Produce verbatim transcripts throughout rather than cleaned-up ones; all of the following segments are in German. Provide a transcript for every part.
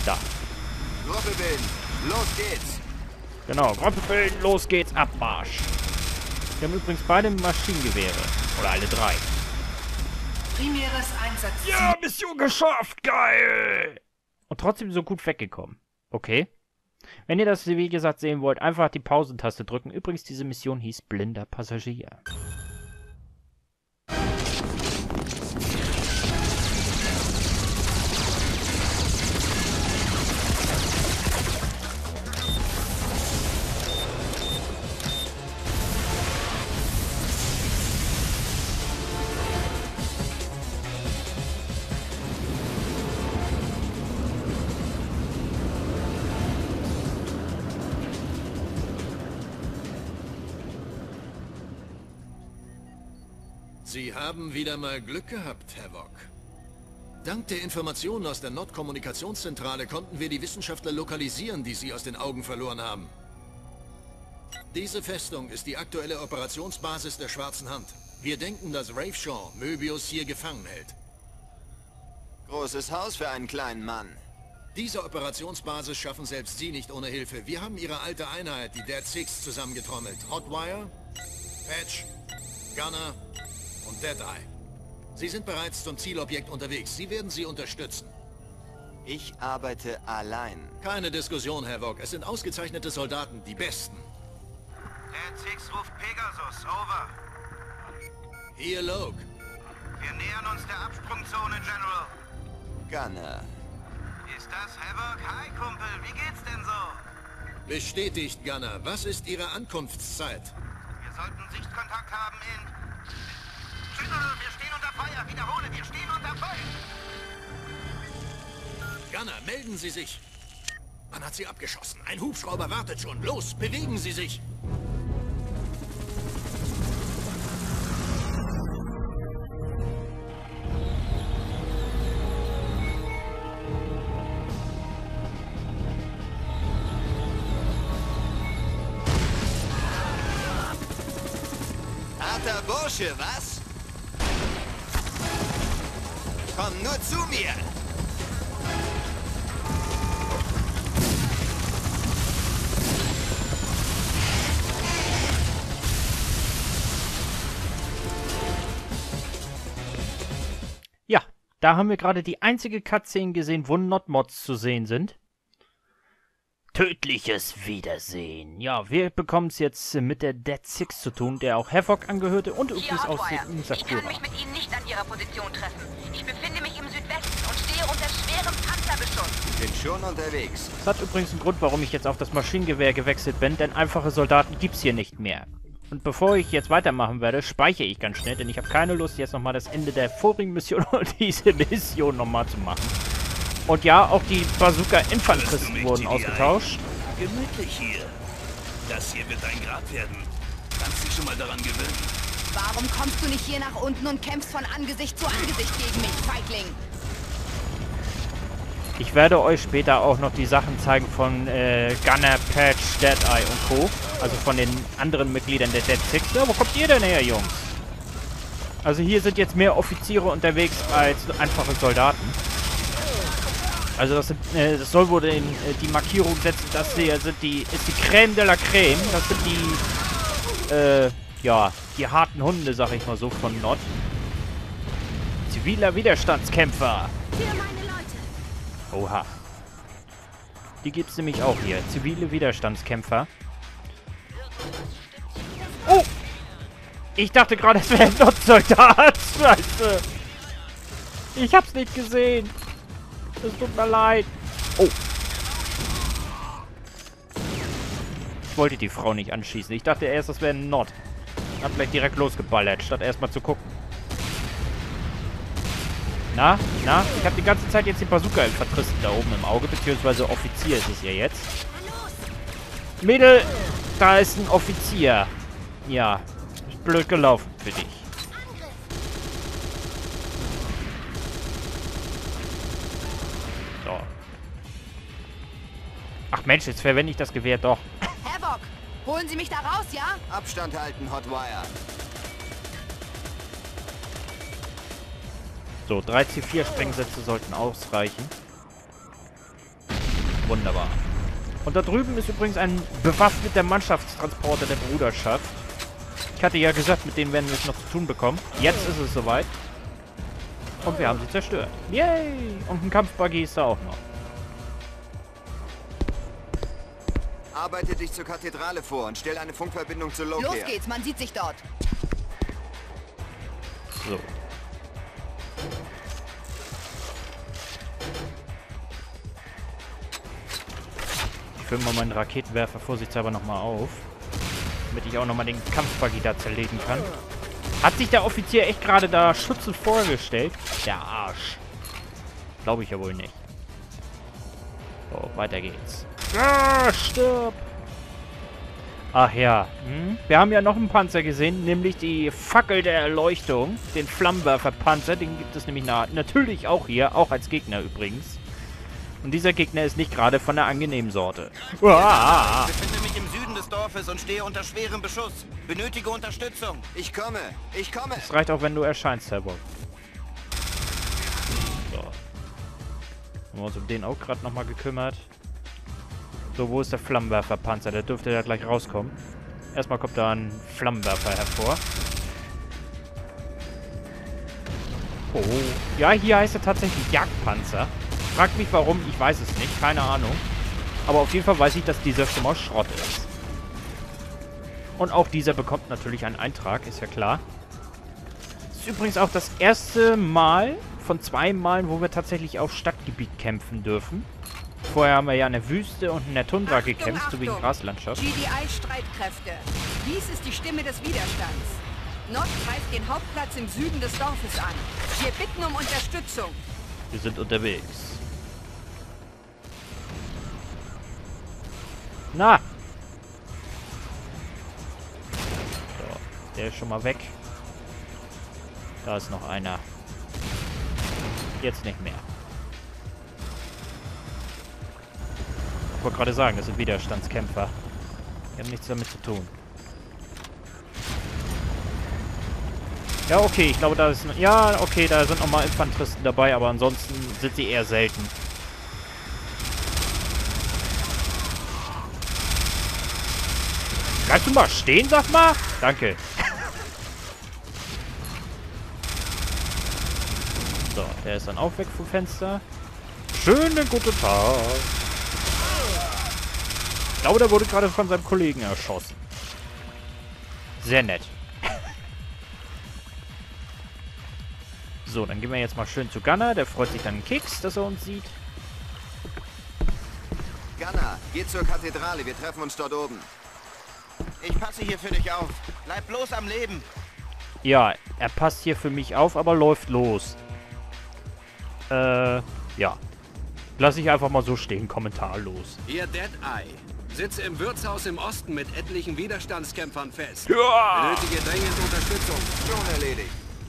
Da. Gruppe bilden. Los geht's. Genau, Gruppe bilden, los geht's, Abmarsch. Wir haben übrigens beide Maschinengewehre. Oder alle drei. Primäres Einsatzziel. Ja, Mission geschafft, geil! Und trotzdem so gut weggekommen. Okay. Wenn ihr das, wie gesagt, sehen wollt, einfach die Pausentaste drücken. Übrigens, diese Mission hieß Blinder Passagier. Sie haben wieder mal Glück gehabt, Havoc. Dank der Informationen aus der Nord-Kommunikationszentrale konnten wir die Wissenschaftler lokalisieren, die Sie aus den Augen verloren haben. Diese Festung ist die aktuelle Operationsbasis der Schwarzen Hand. Wir denken, dass Rafe Shaw Möbius hier gefangen hält. Großes Haus für einen kleinen Mann. Diese Operationsbasis schaffen selbst Sie nicht ohne Hilfe. Wir haben Ihre alte Einheit, die Dead Six, zusammengetrommelt. Hotwire, Patch, Gunner und Deadeye. Sie sind bereits zum Zielobjekt unterwegs. Sie werden Sie unterstützen. Ich arbeite allein. Keine Diskussion, Havoc. Es sind ausgezeichnete Soldaten, die Besten. Dead Six ruft Pegasus, over. Hier, Loke. Wir nähern uns der Absprungzone, General. Gunner. Ist das Havoc? Hi, Kumpel. Wie geht's denn so? Bestätigt, Gunner. Was ist Ihre Ankunftszeit? Wir sollten Sichtkontakt haben in... General, wir stehen unter Feuer. Wiederhole, wir stehen unter Feuer. Gunner, melden Sie sich. Man hat Sie abgeschossen. Ein Hubschrauber wartet schon. Los, bewegen Sie sich. Harter Bursche, was? Komm nur zu mir! Ja, da haben wir gerade die einzige Cutscene gesehen, wo Not-Mods zu sehen sind. Tödliches Wiedersehen. Ja, wir bekommen es jetzt mit der Dead Six zu tun, der auch Havoc angehörte und übrigens auch Ich kann Sakura. mich mit Ihnen nicht an Ihrer Position treffen. Ich befinde mich im Südwesten und stehe unter schwerem Panzerbeschuss. Bin schon unterwegs. Das hat übrigens einen Grund, warum ich jetzt auf das Maschinengewehr gewechselt bin, denn einfache Soldaten gibt es hier nicht mehr. Und bevor ich jetzt weitermachen werde, speichere ich ganz schnell, denn ich habe keine Lust, jetzt nochmal das Ende der vorigen Mission und diese Mission nochmal zu machen. Und ja, auch die Bazooka-Infanteristen wurden ausgetauscht. Gemütlich hier. Das hier wird ein Grab werden. Kannst dich schon mal daran gewöhnen. Warum kommst du nicht hier nach unten und kämpfst von Angesicht zu Angesicht gegen mich, Feigling? Ich werde euch später auch noch die Sachen zeigen von äh, Gunner, Patch, Deadeye und Co. Also von den anderen Mitgliedern der Dead Six. Ja, wo kommt ihr denn her, Jungs? Also hier sind jetzt mehr Offiziere unterwegs als einfache Soldaten. Also das, sind, äh, das soll wohl in, äh, die Markierung setzen, das hier sind die, ist die Crème de la Crème. Das sind die, äh, ja, die harten Hunde, sag ich mal so, von Nord. Ziviler Widerstandskämpfer. Für meine Leute. Oha. Die gibt's nämlich auch hier. Zivile Widerstandskämpfer. Oh! Ich dachte gerade, es wäre ein Nord-Soldat. Scheiße. Ich hab's nicht gesehen. Es tut mir leid. Oh. Ich wollte die Frau nicht anschießen. Ich dachte erst, das wäre ein Nord. Hab gleich direkt losgeballert, statt erstmal zu gucken. Na, na, ich habe die ganze Zeit jetzt den Bazooka-Infanteristen da oben im Auge, beziehungsweise Offizier ist es ja jetzt. Mädel, da ist ein Offizier. Ja, ist blöd gelaufen für dich. So. Ach Mensch, jetzt verwende ich das Gewehr doch. Havoc, holen Sie mich da raus, ja? Abstand halten, Hotwire. So, drei C vier Sprengsätze sollten ausreichen. Wunderbar. Und da drüben ist übrigens ein bewaffneter Mannschaftstransporter der Bruderschaft. Ich hatte ja gesagt, mit denen werden wir es noch zu tun bekommen. Jetzt ist es soweit. Und wir haben sie zerstört. Yay! Und ein Kampfbuggy ist da auch noch. Arbeite dich zur Kathedrale vor und stell eine Funkverbindung zu Loki Los her. geht's, man sieht sich dort. So. Ich fülle mal meinen Raketenwerfer vorsichtshalber nochmal auf. Damit ich auch nochmal den Kampfbuggy da zerlegen kann. Hat sich der Offizier echt gerade da schützend vorgestellt? Der Arsch. Glaube ich ja wohl nicht. So, weiter geht's. Ah, stirb! Ach ja, hm? Wir haben ja noch einen Panzer gesehen, nämlich die Fackel der Erleuchtung. Den Flammenwerferpanzer, den gibt es nämlich na natürlich auch hier, auch als Gegner übrigens. Und dieser Gegner ist nicht gerade von der angenehmen Sorte. Uah! Ich befinde mich im Süden des Dorfes und stehe unter schwerem Beschuss. Benötige Unterstützung. Ich komme, ich komme. Es reicht auch, wenn du erscheinst, Herr Bock. So. Haben wir uns um den auch gerade nochmal gekümmert. So, wo ist der Flammenwerferpanzer? Der dürfte ja gleich rauskommen. Erstmal kommt da ein Flammenwerfer hervor. Oh. Ja, hier heißt er tatsächlich Jagdpanzer. Fragt mich warum, ich weiß es nicht. Keine Ahnung. Aber auf jeden Fall weiß ich, dass dieser schon mal Schrott ist. Und auch dieser bekommt natürlich einen Eintrag, ist ja klar. Das ist übrigens auch das erste Mal von zwei Malen, wo wir tatsächlich auf Stadtgebiet kämpfen dürfen. Vorher haben wir ja in der Wüste und in der Tundra Achtung, gekämpft, so wegen Achtung. Graslandschaft. G D I-Streitkräfte. Dies ist die Stimme des Widerstands. Nord greift den Hauptplatz im Süden des Dorfes an. Wir bitten um Unterstützung. Wir sind unterwegs. Na! So, der ist schon mal weg. Da ist noch einer. Jetzt nicht mehr. Ich wollte gerade sagen, das sind Widerstandskämpfer. Die haben nichts damit zu tun. Ja, okay, ich glaube, da ist... Ja, okay, da sind nochmal Infanteristen dabei, aber ansonsten sind sie eher selten. Bleibst du mal stehen, sag mal? Danke. So, der ist dann auch weg vom Fenster. Schönen guten Tag. Ich glaube, der wurde gerade von seinem Kollegen erschossen. Sehr nett. So, dann gehen wir jetzt mal schön zu Gunner. Der freut sich dann einen Keks, dass er uns sieht. Gunner, geh zur Kathedrale, wir treffen uns dort oben. Ich passe hier für dich auf. Bleib bloß am Leben. Ja, er passt hier für mich auf, aber läuft los. Äh, ja. Lass ich einfach mal so stehen, kommentarlos. Ihr Deadeye. Sitze im Wirtshaus im Osten mit etlichen Widerstandskämpfern fest. Ja! Benötige dringend Unterstützung. Schon erledigt.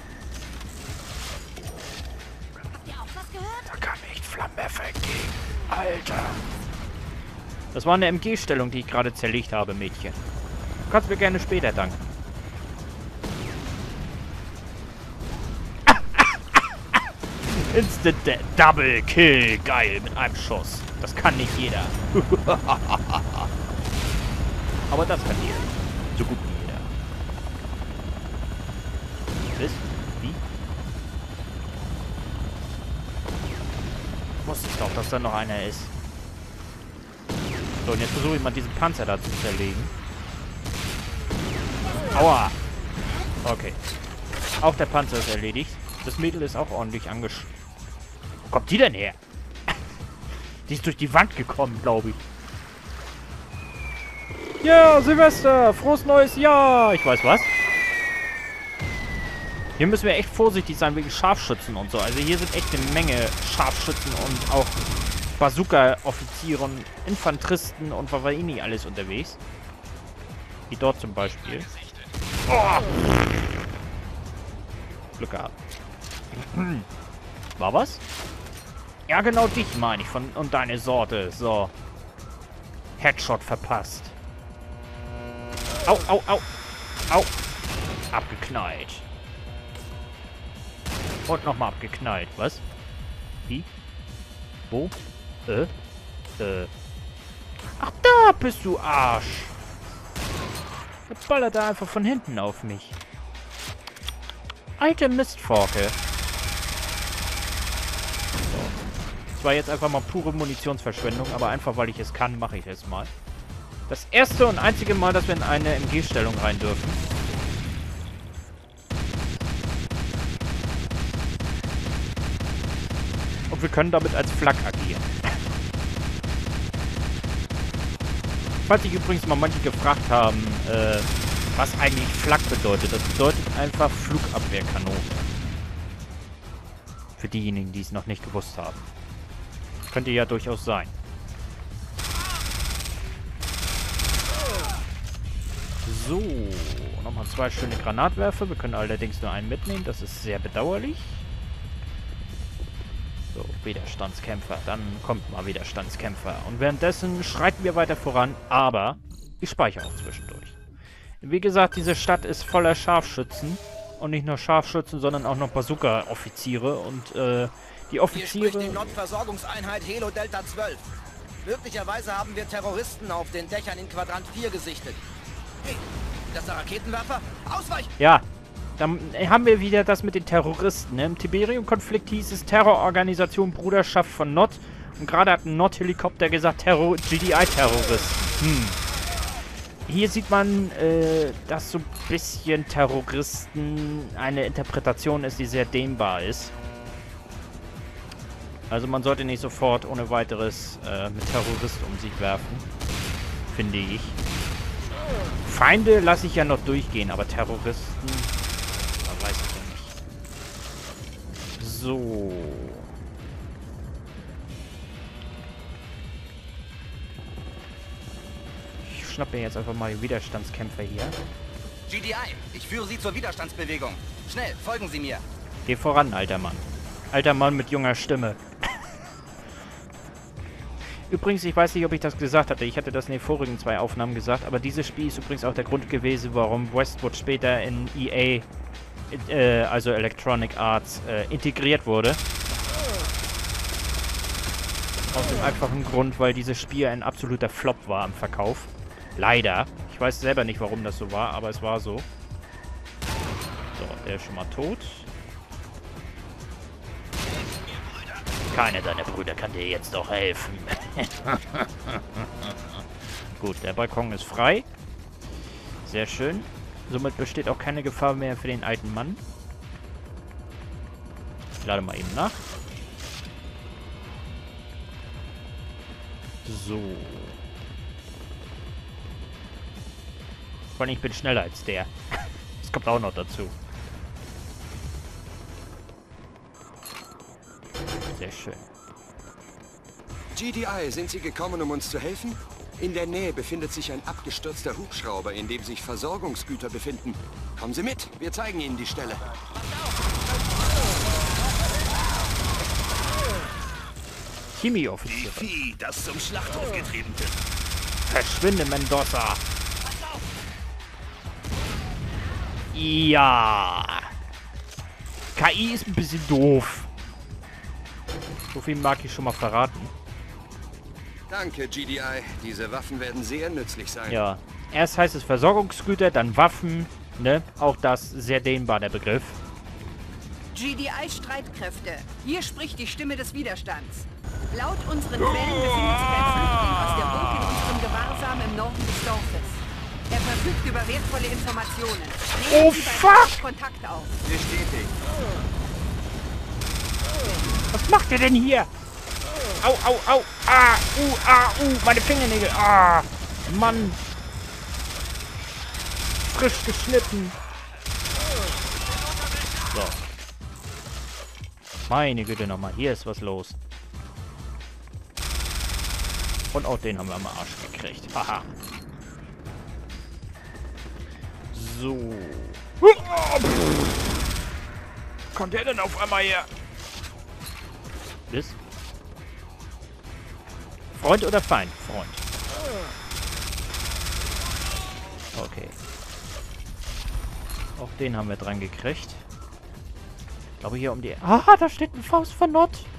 Habt ihr auch was gehört? Da kam echt Flammenwerfer entgegen. Alter. Das war eine M G-Stellung, die ich gerade zerlegt habe, Mädchen. Du kannst mir gerne später danken. Instant Double Kill. Geil, mit einem Schuss. Das kann nicht jeder. Aber das kann jeder. So gut wie jeder. Was? Wie? Wusste ich doch, dass da noch einer ist. So, und jetzt versuche ich mal diesen Panzer da zu zerlegen. Aua! Okay. Auch der Panzer ist erledigt. Das Mädel ist auch ordentlich angesch... Wo kommt die denn her? Die ist durch die Wand gekommen, glaube ich. Ja, Silvester! Frohes neues Jahr! Ich weiß was. Hier müssen wir echt vorsichtig sein wegen Scharfschützen und so. Also hier sind echt eine Menge Scharfschützen und auch Bazooka-Offiziere und Infanteristen und was weiß ich nicht alles unterwegs. Wie dort zum Beispiel. Oh! Glück gehabt. War was? Ja, genau dich meine ich. Von, und deine Sorte. So. Headshot verpasst. Au, au, au. Au. Abgeknallt. Und nochmal abgeknallt. Was? Wie? Wo? Äh? Äh. Ach, da bist du, Arsch. Der ballert da einfach von hinten auf mich. Alte Mistforke. So. Das war jetzt einfach mal pure Munitionsverschwendung, aber einfach weil ich es kann, mache ich es mal. Das erste und einzige Mal, dass wir in eine M G-Stellung rein dürfen. Und wir können damit als Flak agieren. Falls sich übrigens mal manche gefragt haben, äh, was eigentlich Flak bedeutet. Das bedeutet einfach Flugabwehrkanone. Für diejenigen, die es noch nicht gewusst haben. Könnte ja durchaus sein. So, nochmal zwei schöne Granatwerfer. Wir können allerdings nur einen mitnehmen. Das ist sehr bedauerlich. So, Widerstandskämpfer. Dann kommt mal Widerstandskämpfer. Und währenddessen schreiten wir weiter voran. Aber ich speichere auch zwischendurch. Wie gesagt, diese Stadt ist voller Scharfschützen. Und nicht nur Scharfschützen, sondern auch noch Bazooka-Offiziere. Und äh, die Offiziere... Hier spricht die Nordversorgungseinheit Helo Delta zwölf. Möglicherweise haben wir Terroristen auf den Dächern in Quadrant vier gesichtet. Hey, das ist der Raketenwerfer? Ausweichen! Ja, dann haben wir wieder das mit den Terroristen. Ne? Im Tiberium-Konflikt hieß es Terrororganisation Bruderschaft von Nord. Und gerade hat ein Nord-Helikopter gesagt, Terror G D I-Terroristen. Hm. Hier sieht man, äh, dass so ein bisschen Terroristen eine Interpretation ist, die sehr dehnbar ist. Also man sollte nicht sofort ohne weiteres äh, mit Terroristen um sich werfen. Finde ich. Feinde lasse ich ja noch durchgehen, aber Terroristen... Da weiß ich ja nicht. So. Ich schnappe mir jetzt einfach mal die Widerstandskämpfer hier. G D I, ich führe Sie zur Widerstandsbewegung. Schnell, folgen Sie mir. Geh voran, alter Mann. Alter Mann mit junger Stimme. Übrigens, ich weiß nicht, ob ich das gesagt hatte. Ich hatte das in den vorigen zwei Aufnahmen gesagt. Aber dieses Spiel ist übrigens auch der Grund gewesen, warum Westwood später in E A, äh, also Electronic Arts, äh, integriert wurde. Aus dem einfachen Grund, weil dieses Spiel ein absoluter Flop war im Verkauf. Leider. Ich weiß selber nicht, warum das so war, aber es war so. So, der ist schon mal tot. Keiner deiner Brüder kann dir jetzt doch helfen. Gut, der Balkon ist frei. Sehr schön. Somit besteht auch keine Gefahr mehr für den alten Mann. Ich lade mal eben nach. So. Vor allem, ich bin schneller als der. Das kommt auch noch dazu. Sehr schön. G D I, sind Sie gekommen, um uns zu helfen? In der Nähe befindet sich ein abgestürzter Hubschrauber, in dem sich Versorgungsgüter befinden. Kommen Sie mit, wir zeigen Ihnen die Stelle. Chemie-Offizier. Die Vieh, das zum Schlachthof getrieben wird. Verschwinde, Mendoza. Ja. K I ist ein bisschen doof. So viel mag ich schon mal verraten. Danke, G D I. Diese Waffen werden sehr nützlich sein. Ja. Erst heißt es Versorgungsgüter, dann Waffen. Ne? Auch das sehr dehnbar, der Begriff. G D I-Streitkräfte. Hier spricht die Stimme des Widerstands. Laut unseren Quellen befindet sich ein Flüchtling aus der Burg in unserem Gewahrsam im Norden des Dorfes. Er verfügt über wertvolle Informationen. Nehmen Oh, Sie bei fuck! Kontakt auf. Bestätigt. Was macht ihr denn hier? Au, au, au. Ah, uh, ah, uh. Meine Fingernägel. Ah, Mann. Frisch geschnitten. So. Meine Güte nochmal. Hier ist was los. Und auch den haben wir am Arsch gekriegt. Haha. So. Kommt der denn auf einmal her? Ist? Freund oder Feind? Freund. Okay. Auch den haben wir dran gekriegt. Ich glaube hier um die... Ah, da steht ein Faust von Nord.